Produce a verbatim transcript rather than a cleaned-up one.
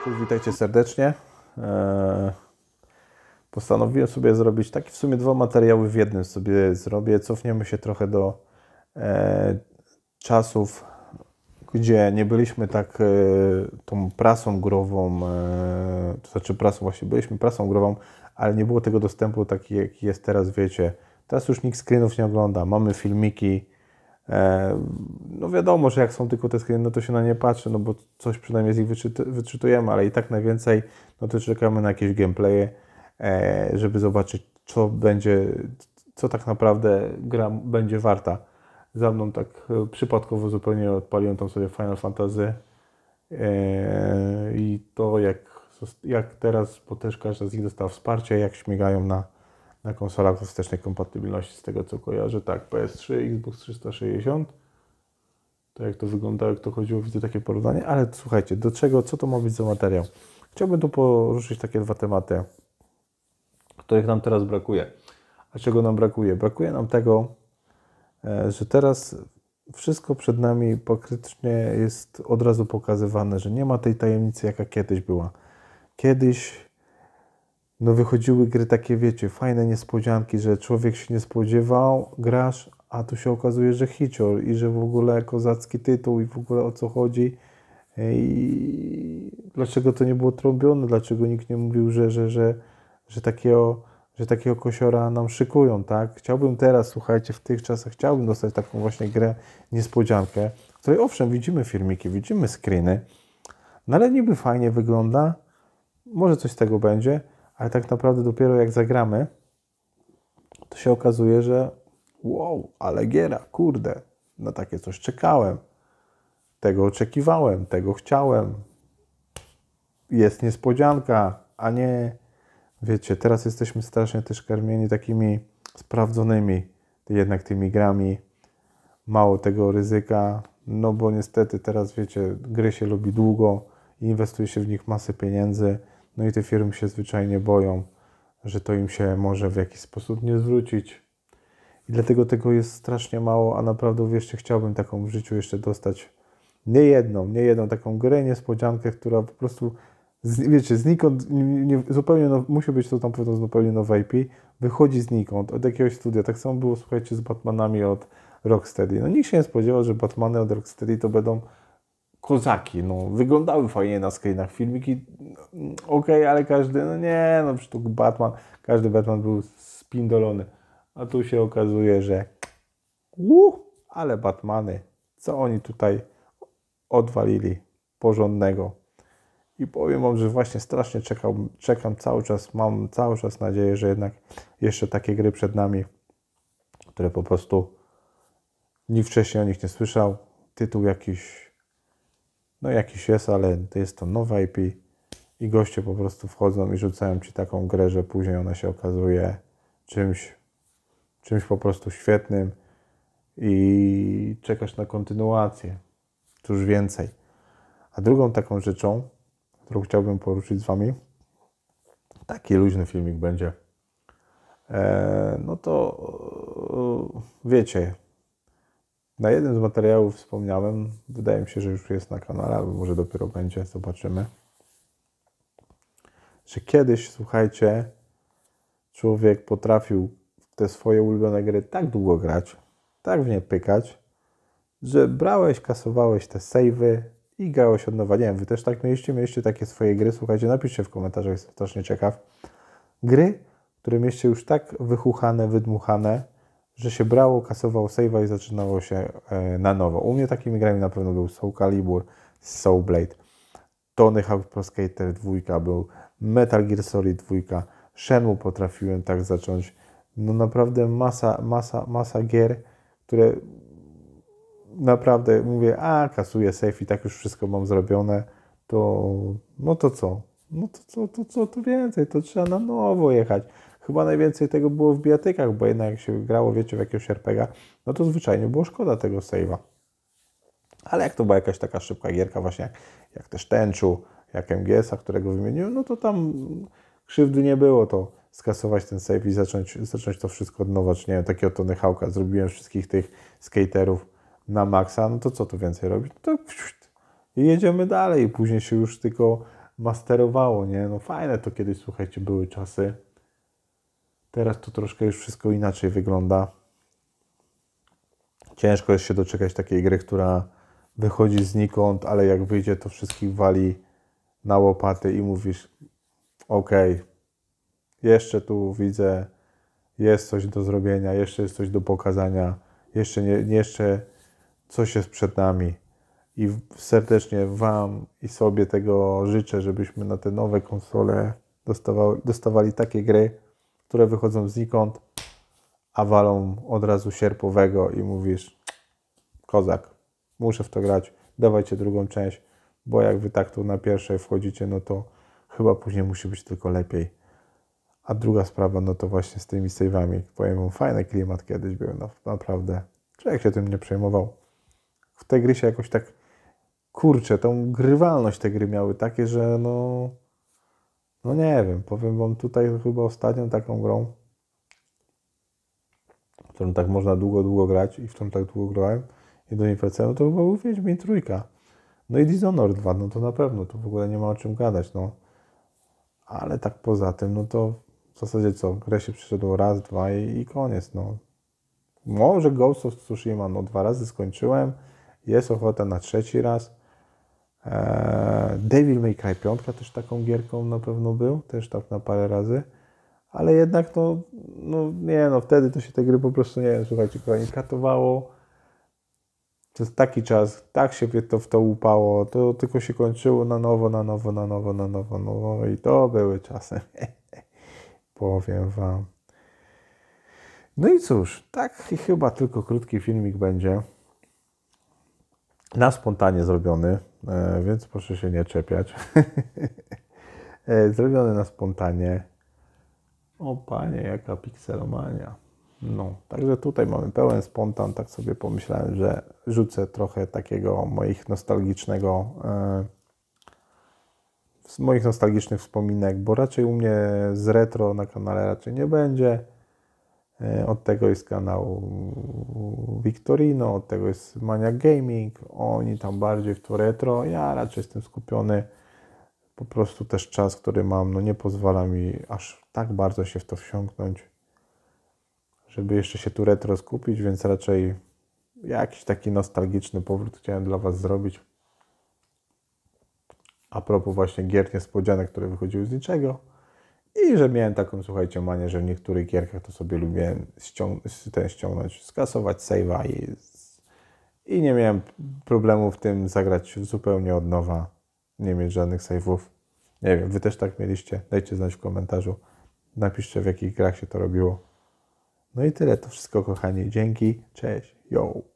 Cześć, witajcie serdecznie. Eee, postanowiłem sobie zrobić takie w sumie dwa materiały w jednym sobie zrobię. Cofniemy się trochę do e, czasów, gdzie nie byliśmy tak e, tą prasą grową, e, to znaczy prasą właśnie, byliśmy prasą grową, ale nie było tego dostępu taki, jaki jest teraz, wiecie. Teraz już nikt screenów nie ogląda, mamy filmiki. No wiadomo, że jak są tylko te screeny, no to się na nie patrzy, no bo coś przynajmniej z nich wyczyt wyczytujemy, ale i tak najwięcej, no to czekamy na jakieś gameplaye, żeby zobaczyć, co będzie, co tak naprawdę gra będzie warta. Za mną tak przypadkowo zupełnie odpaliłem tam sobie Final Fantasy i to jak, jak teraz, bo też każda z nich dostała wsparcie, jak śmigają na na konsolach wstecznej kompatybilności, z tego co kojarzę, tak, P S trzy, Xbox trzysta sześćdziesiąt, to jak to wygląda, jak to chodziło, widzę takie porównanie, ale słuchajcie, do czego, co to ma być za materiał? Chciałbym tu poruszyć takie dwa tematy, których nam teraz brakuje. A czego nam brakuje? Brakuje nam tego, że teraz wszystko przed nami praktycznie jest od razu pokazywane, że nie ma tej tajemnicy, jaka kiedyś była. Kiedyś no wychodziły gry takie, wiecie, fajne niespodzianki, że człowiek się nie spodziewał, grasz, a tu się okazuje, że hicior i że w ogóle kozacki tytuł i w ogóle o co chodzi i dlaczego to nie było trąbione, dlaczego nikt nie mówił, że, że, że, że, takiego, że takiego kosiora nam szykują, tak? Chciałbym teraz, słuchajcie, w tych czasach chciałbym dostać taką właśnie grę niespodziankę, w której owszem, widzimy filmiki, widzimy screeny, no ale niby fajnie wygląda, może coś z tego będzie, ale tak naprawdę dopiero jak zagramy, to się okazuje, że wow, ale giera, kurde, na takie coś czekałem, tego oczekiwałem, tego chciałem, jest niespodzianka, a nie, wiecie, teraz jesteśmy strasznie też karmieni takimi sprawdzonymi jednak tymi grami, mało tego ryzyka, no bo niestety teraz, wiecie, gry się lubi długo, inwestuje się w nich masę pieniędzy, no i te firmy się zwyczajnie boją, że to im się może w jakiś sposób nie zwrócić. I dlatego tego jest strasznie mało, a naprawdę, wierzcie, chciałbym taką w życiu jeszcze dostać nie jedną, nie jedną taką grę, niespodziankę, która po prostu, wiecie, znikąd, nie, zupełnie now, musi być to tam pewno zupełnie nowe I P, wychodzi znikąd, od jakiegoś studia. Tak samo było, słuchajcie, z Batmanami od Rocksteady. No nikt się nie spodziewał, że Batmany od Rocksteady to będą kozaki, no, wyglądały fajnie na screenach, filmiki, no, okej, okay, ale każdy, no nie, no przecież to Batman, każdy Batman był spindolony, a tu się okazuje, że uh, ale Batmany, co oni tutaj odwalili porządnego. I powiem wam, że właśnie strasznie czekam, czekam cały czas, mam cały czas nadzieję, że jednak jeszcze takie gry przed nami, które po prostu nikt wcześniej o nich nie słyszał, tytuł jakiś, no jakiś jest, ale to jest to nowe I P i goście po prostu wchodzą i rzucają ci taką grę, że później ona się okazuje czymś, czymś po prostu świetnym i czekasz na kontynuację. Cóż więcej. A drugą taką rzeczą, którą chciałbym poruszyć z wami, taki luźny filmik będzie, e, no to e, wiecie, na jednym z materiałów wspomniałem, wydaje mi się, że już jest na kanale, albo może dopiero będzie, zobaczymy, że kiedyś, słuchajcie, człowiek potrafił w te swoje ulubione gry tak długo grać, tak w nie pykać, że brałeś, kasowałeś te save'y i grałeś od nowa. Nie wiem, wy też tak mieliście? Mieliście takie swoje gry? Słuchajcie, napiszcie w komentarzach, jestem strasznie ciekaw. Gry, które mieliście już tak wychuchane, wydmuchane, że się brało, kasowało save'a i zaczynało się e, na nowo. U mnie takimi grami na pewno był Soul Calibur, Soul Blade, Tony Hawk Pro Skater dwa był, Metal Gear Solid dwa, Shenmue potrafiłem tak zacząć. No naprawdę masa, masa, masa gier, które naprawdę mówię, a kasuję save i tak już wszystko mam zrobione, to no to co? No to co, to, co, to więcej, to trzeba na nowo jechać. Chyba najwięcej tego było w bijatykach, bo jednak jak się grało, wiecie, w jakiegoś er pe gie, no to zwyczajnie było szkoda tego save'a. Ale jak to była jakaś taka szybka gierka właśnie, jak, jak też Tenchu, jak M G S a, którego wymieniłem, no to tam krzywdy nie było, to skasować ten save i zacząć, zacząć to wszystko od nowa, czy nie wiem, takiego Tony Hawk'a, zrobiłem wszystkich tych skaterów na maksa, no to co tu więcej robić? No to i jedziemy dalej, później się już tylko masterowało, nie? No fajne to kiedyś, słuchajcie, były czasy. Teraz to troszkę już wszystko inaczej wygląda. Ciężko jest się doczekać takiej gry, która wychodzi znikąd, ale jak wyjdzie, to wszystkich wali na łopaty i mówisz, okej, okay, jeszcze tu widzę, jest coś do zrobienia, jeszcze jest coś do pokazania, jeszcze, nie, jeszcze coś jest przed nami. I serdecznie Wam i sobie tego życzę, żebyśmy na te nowe konsole dostawali, dostawali takie gry, które wychodzą znikąd, a walą od razu sierpowego i mówisz, kozak, muszę w to grać, dawajcie drugą część, bo jak Wy tak tu na pierwszej wchodzicie, no to chyba później musi być tylko lepiej. A druga sprawa, no to właśnie z tymi save'ami. Powiem Wam, fajny klimat kiedyś był, no, naprawdę. Człowiek się tym nie przejmował. W tej gry się jakoś tak, kurczę, tą grywalność te gry miały takie, że no, no nie wiem, powiem Wam, tutaj chyba ostatnią taką grą, w którą tak można długo, długo grać i w którą tak długo grałem i do niej wracałem, no to chyba był Wiedźmin trójka. No i Dishonored dwa, no to na pewno, to w ogóle nie ma o czym gadać, no. Ale tak poza tym, no to w zasadzie co, grę się przyszedł raz, dwa i, i koniec, no. Może Ghost of Tsushima, no dwa razy skończyłem, jest ochota na trzeci raz. Eee, Devil May Cry pięć też taką gierką na pewno był, też tak na parę razy. Ale jednak no, no nie no, wtedy to się te gry po prostu, nie wiem, słuchajcie, kochani, katowało. To jest taki czas, tak się to w to upało, to tylko się kończyło na nowo, na nowo, na nowo, na nowo, nowo i to były czasy. Powiem Wam. No i cóż, tak chyba tylko krótki filmik będzie. Na spontanie zrobiony, więc proszę się nie czepiać. Zrobiony na spontanie. O panie, jaka pikselomania. No, także tutaj mamy pełen spontan, tak sobie pomyślałem, że rzucę trochę takiego moich nostalgicznego, e, z moich nostalgicznych wspominek, bo raczej u mnie z retro na kanale raczej nie będzie. E, od tego jest kanał Victorino, od tego jest Maniac Gaming, oni tam bardziej w to retro, ja raczej jestem skupiony. Po prostu też czas, który mam, no nie pozwala mi aż tak bardzo się w to wsiąknąć, żeby jeszcze się tu retro skupić, więc raczej jakiś taki nostalgiczny powrót chciałem dla Was zrobić. A propos właśnie gier niespodzianek, które wychodziły z niczego. I że miałem taką, słuchajcie, manię, że w niektórych gierkach to sobie lubiłem ściąg- ten ściągnąć, skasować save'a i, i nie miałem problemu w tym zagrać zupełnie od nowa, nie mieć żadnych save'ów. Nie wiem, Wy też tak mieliście? Dajcie znać w komentarzu. Napiszcie, w jakich grach się to robiło. No i tyle, to wszystko, kochani. Dzięki, cześć, yo!